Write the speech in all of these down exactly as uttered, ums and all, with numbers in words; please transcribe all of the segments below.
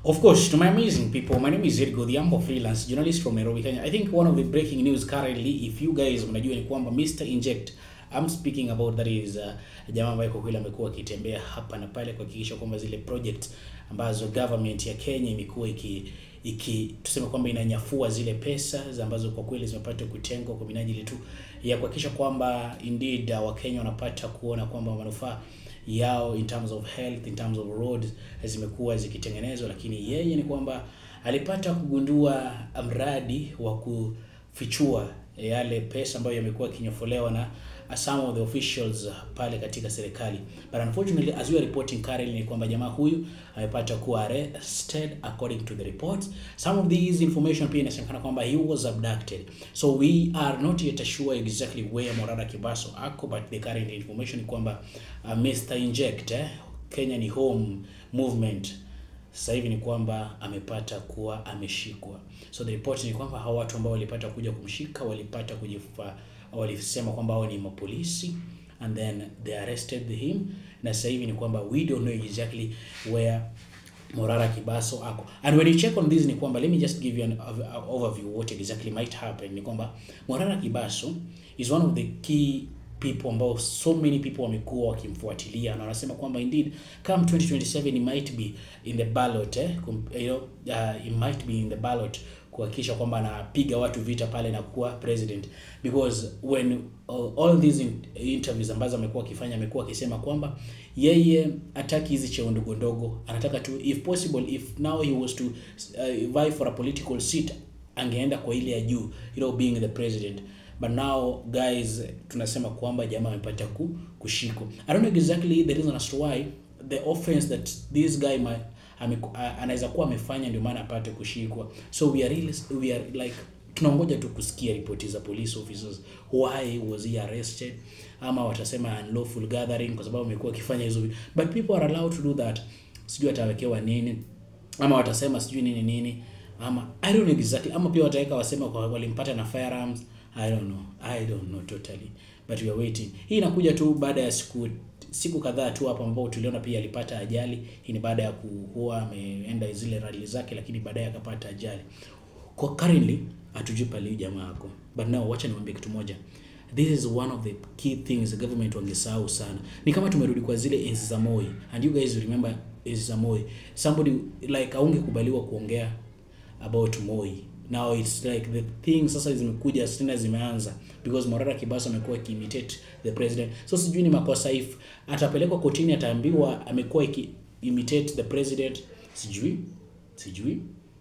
Of course, to my amazing people, my name is Edgo, the Ambo freelance journalist from Nairobi, Kenya. I think one of the breaking news currently, if you guys mnajua ni kwamba mister Inject, I'm speaking about that is uh, jamaa ambaye kwa kweli amekuwa akitembea hapa na pale kuhakikisha kwamba zile project ambazo government ya Kenya imekuwa iki iki tuseme kwamba inanyafua zile pesa ambazo kwa kweli zimepata kutengwa kwa minajili tu ya kuhakikisha kwamba indeed uh, Wakenya wanapata kuona kwamba manufaa yao in terms of health, in terms of roads zimekuwa zikitengenezwa, lakini yeye ni kwamba alipata kugundua mradi wa kufichua yale pesa ambayo yamekuwa kinyofolewa na some of the officials pale katika serikali. But unfortunately, as we are reporting currently, ni kwamba jamaa huyu amepata kuwa arrested according to the reports. Some of these information pia inasemekana kwamba he was abducted. So we are not yet sure exactly where Morara Kibaso ako, but the current information ni kwamba uh, mister Inject, eh, Kenya ni Home Movement, sasa hivi ni kwamba amepata kuwa ameshikwa. So the report ni kwamba hao watu ambao walipata kuja kumshika walipata kujifa, walisema kwamba hao ni mapolisi, and then they arrested him, na sasa hivi ni kwamba we don't know exactly where Morara Kibaso ako. And when you check on this ni kwamba, let me just give you an overview what exactly might happen. Ni kwamba Morara Kibaso is one of the key people ambao so many people wamekuwa wakimfuatilia na wanasema kwamba indeed come twenty twenty-seven it might be in the ballot, eh, you know, uh, it might be in the ballot kuhakikisha kwamba anapiga watu vita pale na kuwa president, because when uh, all these in, interviews ambazo amekuwa akifanya amekuwa akisema kwamba yeye ataki hizi cheo ndogo ndogo, anataka tu if possible, if now he was to uh, vie for a political seat angeenda kwa ile ya juu, you know, being the president. But now guys, tunasema kwamba jamaa amepata kushiko. I don't know exactly the reason as to why the offense that this guy might anaweza kuwa amefanya ndio maana apate kushikwa. So we are really, we are like tunangoja tu kusikia ripoti za police officers, why was he arrested, ama watasema unlawful gathering kwa sababu amekuwa akifanya hizo, but people are allowed to do that. Sijui atawekewa nini, ama watasema sijui nini nini, ama I don't know exactly, ama pia wataweka wasema kwa walimpata na firearms. I don't know. I don't know totally. But we are waiting. Hii inakuja tu baada ya siku siku kadhaa tu hapo ambao tuliona pia alipata ajali. Hii ni baada ya kuwa ameenda zile rally zake, lakini baadaye akapata ajali. Kwa currently hatujui pale jamaa yako. But now wacha niwaambie kitu moja. This is one of the key things the government wangesahau sana. Ni kama tumerudi kwa zile enzi za Moi. And you guys remember enzi za Moi. Somebody like aungekubaliwa kuongea about Moi. Now it's like the thing sasa zimekuja sina zimeanza, because Morara Kibaso amekuwa imitate the president. So sijui ni makosa if atapelekwa kotini ataambiwa amekuwa imitate the president, sijui sijui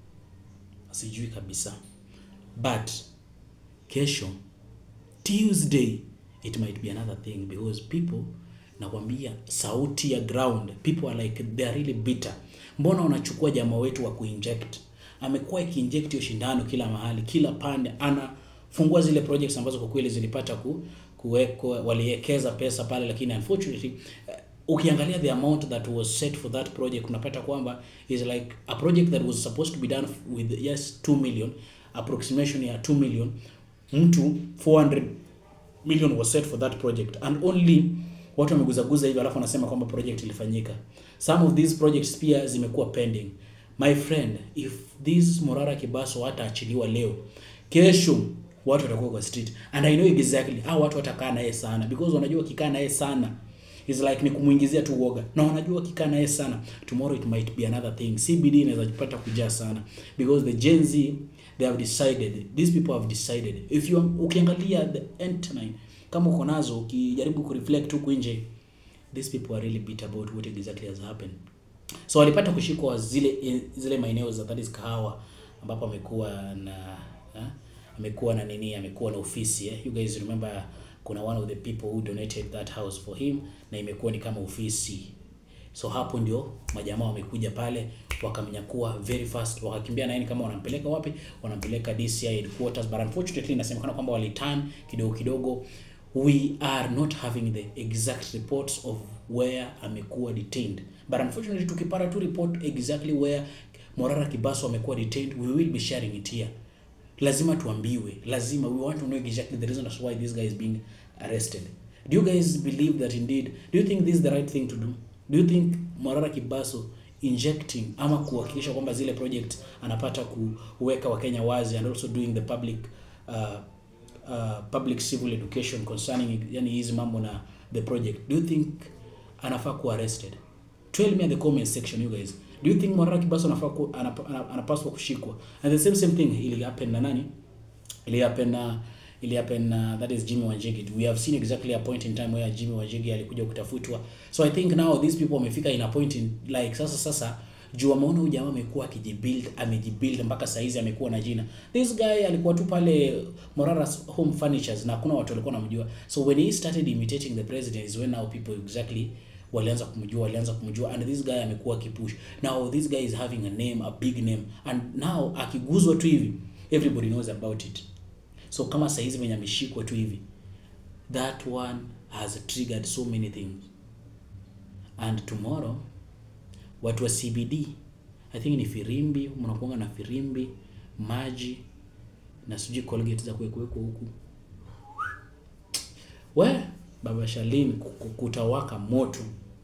sijui kabisa. But kesho Tuesday it might be another thing, because people nakwambia sauti ya ground, people are like they are really bitter. Mbona unachukua jamaa wetu wa kuinject? Amekuwa ikiinject hiyo shindano kila mahali, kila pande anafungua zile projects ambazo kwa kweli zilipata ku kuwekwa, waliwekeza pesa pale, lakini unfortunately uh, ukiangalia the amount that was set for that project unapata kwamba is like a project that was supposed to be done with yes two million, approximation ya two million, mtu four hundred million was set for that project, and only watu wameguzaguza hivyo alafu wanasema kwamba project ilifanyika. Some of these projects pia zimekuwa pending. My friend, if this Morara Kibaso hataachiliwa leo, kesho watu watakuwa kwa street, and I know exactly how watu watakaa naye sana, because wanajua kikaa naye sana is like ni kumuingizia tu woga, na wanajua kikaa naye sana tomorrow it might be another thing. C B D inaweza kupata kujaa sana, because the Gen Z they have decided, these people have decided. If you ukiangalia the internet kama uko nazo, ukijaribu ku reflect huko nje, these people are really bitter about what exactly has happened. So walipata kushikwa zile zile maeneo za that is Kahawa, ambapo amekuwa na eh, amekuwa na nini, amekuwa na ofisi, eh. You guys remember kuna one of the people who donated that house for him, na imekuwa ni kama ofisi. So hapo ndio majamaa wamekuja pale wakamnyakua very fast, wakakimbia na yeye kama wanampeleka wapi, wanampeleka D C I headquarters, but unfortunately inasemekana kwamba waliturn kidogo kidogo. We are not having the exact reports of where amekuwa detained, but unfortunately tukipata tu report exactly where Morara Kibaso amekuwa detained, we will be sharing it here. Lazima tuambiwe, lazima, we want to know exactly the reason as why this guy is being arrested. Do you guys believe that indeed, do you think this is the right thing to do? Do you think Morara Kibaso injecting ama kuhakikisha kwamba zile project anapata kuweka Wakenya wazi, and also doing the public uh, uh, public civil education concerning yani hizi mambo na the project, do you think anafaa ku arrested? Tell me in the comment section you guys. Do you think Morara Kibaso anafaa ku anapaswa kushikwa? And the same same thing ili happen na nani? Ili happen na ili happen uh, that is Jimmy Wanjigi. We have seen exactly a point in time where Jimmy Wanjigi alikuja kutafutwa. So I think now these people wamefika in a point in like sasa sasa juu wameona huyu jamaa amekuwa akijibuild, amejibuild mpaka saizi amekuwa na jina. This guy alikuwa tu pale Morara's Home Furnitures na kuna watu walikuwa wanamjua. So when he started imitating the president is when now people exactly walianza kumjua, walianza kumjua, and this guy amekuwa kipush. Now this guy is having a name, a big name, and now akiguzwa tu hivi everybody knows about it. So kama saizi mwenye ameshikwa tu hivi, that one has triggered so many things. And tomorrow watu wa C B D, I think ni firimbi, mnakuanga na firimbi, maji na sijui Colgate za kuwekwa huku. We Baba Shalin kutawaka moto.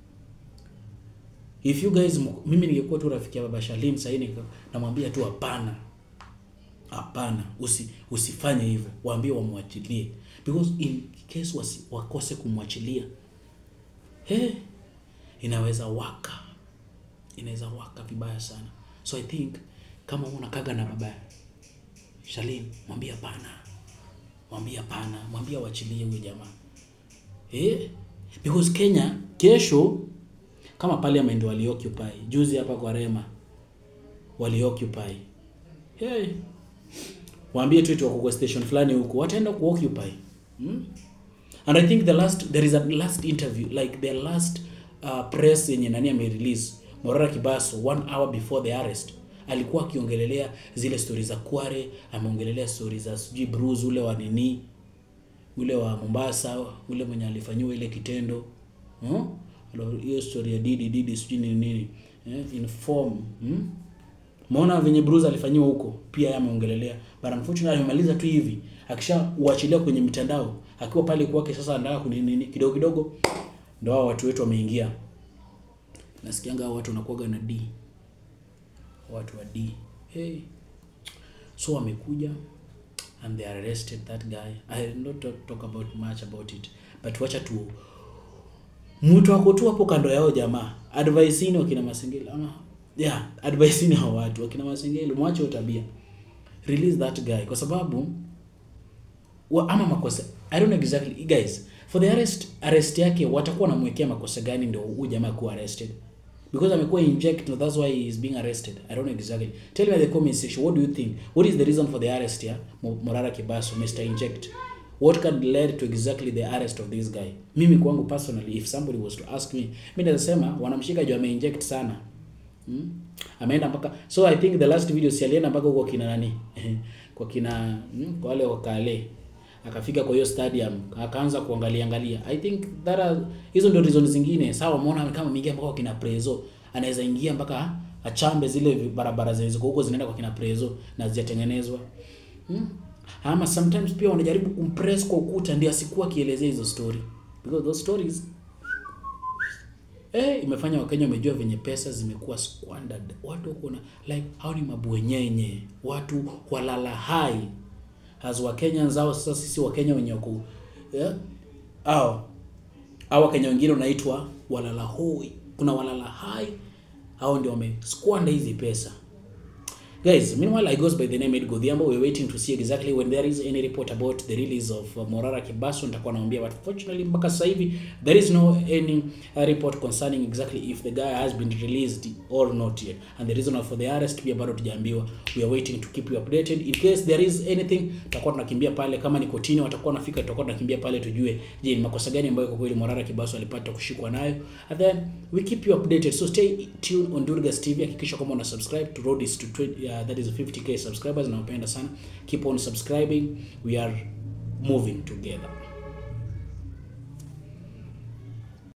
If you guys, mimi ningekuwa tu rafiki ya Baba Shalin sasa hivi namwambia tu hapana. Hapana, usi usifanye hivyo. Waambie wamwachilie, because in case wasi, wakose kumwachilia, he inaweza waka. Inaweza waka vibaya sana. So I think kama unakaga na Baba Shalin, mwambie hapana. Mwambie hapana, mwambie waachilie huyo jamaa. Eh? Because Kenya kesho kama parliament wali occupy, juzi hapa kwa Rema wali occupy. Hey. Waambie tu wako kwa station fulani huko, wataenda ku occupy. Hmm? And I think the last there is a last interview, like the last uh, press yenye nani ame release Morara Kibaso one hour before the arrest. Alikuwa akiongelelea zile stories za Kware, ameongelelea stories za sijui Bruce ule wa nini, ule wa Mombasa, ule mwenye alifanywa ile kitendo. Hmm? Hiyo story ya Didi Didi sijui nini nini. Eh, inform. Hmm? Maona venye Bruce alifanywa huko pia yameongelelea. But unfortunately amemaliza tu hivi. Akisha uachilia kwenye mitandao, akiwa pale kwake sasa anataka kunini kidogo kidogo ndio hao watu wetu wameingia. Nasikianga hao watu wanakuaga na D. Watu wa D. Hey. So wamekuja and they arrested that guy. I will not talk, talk about much about it, but wacha tu mtu wako tu hapo kando yao jamaa. Advice ni wakina Masengeli ama yeah, advice ni hao watu wakina Masengeli, mwache tabia. Release that guy kwa sababu wa ama makosa. I don't know exactly guys. For the arrest arrest yake watakuwa namwekea makosa gani ndio huyu jamaa kuwa arrested? Because amekuwa injected, that's why he is being arrested. I don't know exactly. Tell me in the comment section, what do you think? What is the reason for the arrest here? Morara Kibaso, Mister Inject. What can lead to exactly the arrest of this guy? Mimi kwangu personally, if somebody was to ask me, mimi nasema wanamshika juu ame-inject sana. Hmm? Ameenda mpaka, so I think the last video si alienda mpaka kwa kina nani? Kwa kina hmm? Kwa wale wakale. Akafika kwa hiyo stadium, akaanza kuangalia angalia. I think that are, hizo ndio reasons zingine. Sawa, umeona kama mingia mpaka kwa kina Prezo, anaweza ingia mpaka achambe zile barabara zilizo huko zinaenda kwa kina Prezo na zijatengenezwa. Hmm? Ama sometimes pia wanajaribu kumpress kwa ukuta ndio asikuwa kielezea hizo story. Because those stories eh imefanya Wakenya wamejua venye pesa zimekuwa squandered. Watu kuna like hao ni mabwenyenye, watu walala hai. As Wakenya zao sasa sisi Wakenya wenye wako yeah, au au Wakenya wengine wanaitwa walala hoi. Kuna walala hai, hao ndio wame squander hizi pesa. Guys, meanwhile I goes by the name Edgar Odhiambo. We're waiting to see exactly when there is any report about the release of uh, Morara Kibaso. Nitakuwa naambia, but fortunately mpaka sasa hivi there is no any uh, report concerning exactly if the guy has been released or not yet. And the reason for the arrest pia bado tujaambiwa. We are waiting to keep you updated. In case there is anything, tutakuwa tunakimbia pale. Kama ni kotini watakuwa nafika, tutakuwa tunakimbia pale tujue je ni makosa gani ambayo kwa kweli Morara Kibaso alipata kushikwa nayo. And then we keep you updated. So stay tuned on Durgas T V. Hakikisha kama una subscribe to road is to twenty, uh, that is fifty K subscribers. Naupenda sana. Keep on subscribing. We are moving together.